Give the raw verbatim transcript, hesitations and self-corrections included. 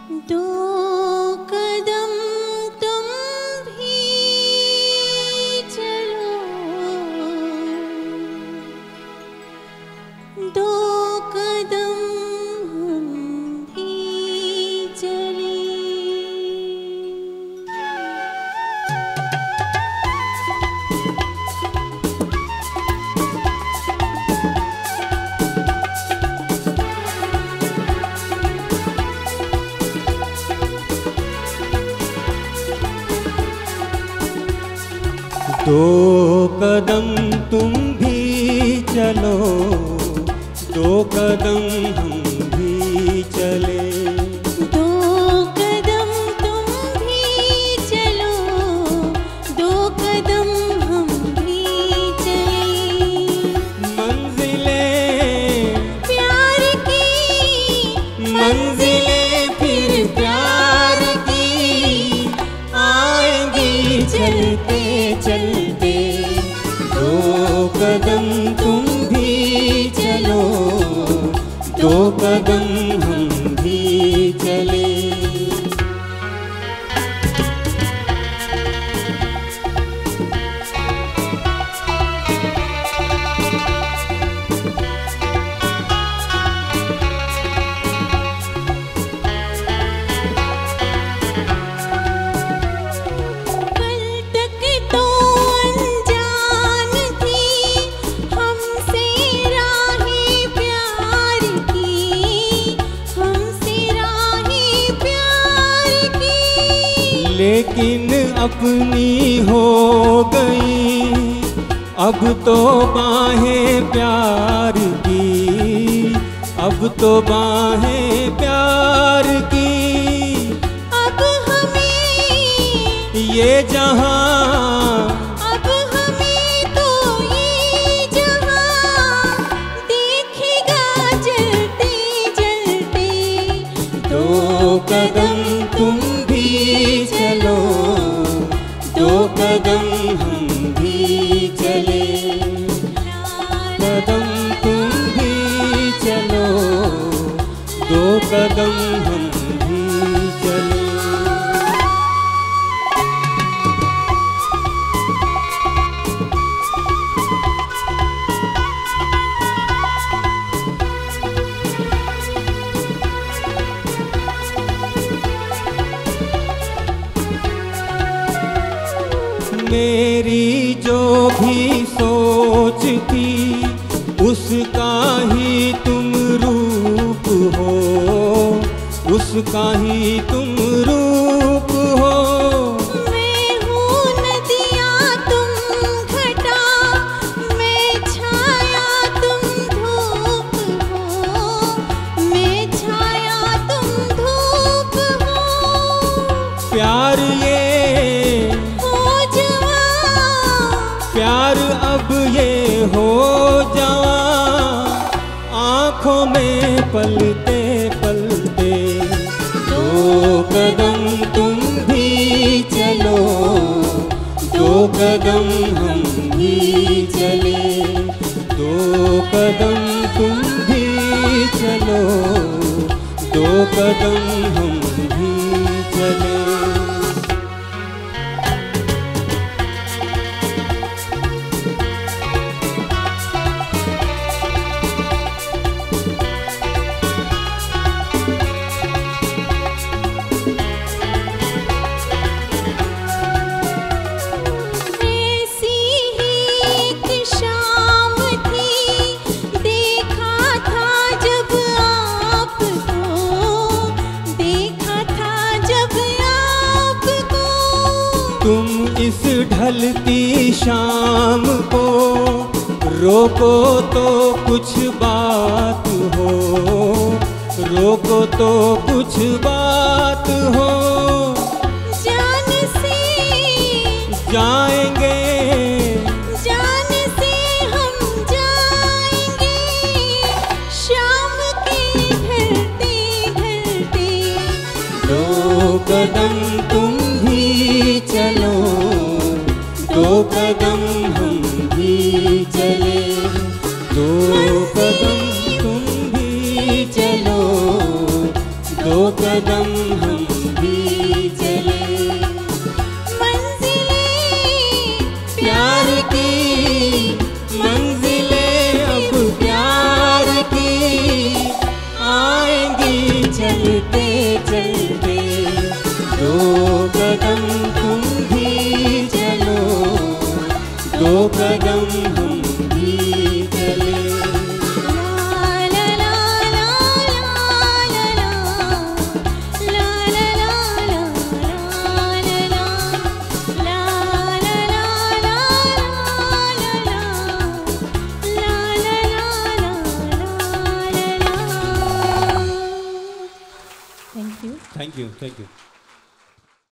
दो कदम तुम भी चलो, दो कदम हम भी चले। दो कदम तुम भी चलो, दो कदम हम भी चले। दो कदम तुम भी चलो, दो कदम हम भी चले। मंजिलें प्यार की, मंजिलें फिर प्यार की आएंगी चलते चलते। दो कदम तुम भी चलो, दो कदम हम भी चले। लेकिन अपनी हो गई अब तो बाहें प्यार की, अब तो बाहें प्यार की। अब हमें ये जहां, अब हमें तो ये जहां देखेगा जलते जलते। दो कदम तुम भी चलो, दो कदम हम भी चले। कदम तुम भी चलो, दो कदम हम भी चले। मेरी जो भी सोच थी उसका ही तुम रूप हो, उसका ही तुम रूप हो। मैं हूँ नदिया तुम घटा, मैं छाया तुम धूप हो, मैं छाया तुम धूप हो। प्यार ये प्यार अब ये हो जवां, आँखों में पलते पलते। दो कदम तुम भी चलो, दो कदम हम भी चले। दो कदम तुम भी चलो, दो कदम हम भी चले। तुम इस ढलती शाम को रोको तो कुछ बात हो, रोको तो कुछ बात हो। जान से जाएंगे, जान से हम जाएंगे, शाम के ढलते ढलते। दो कदम तुम भी चलो, दो कदम हम भी चले। दो कदम तुम भी चलो, दो कदम दो कदम हम भी चले। Thank you. Thank you, thank you.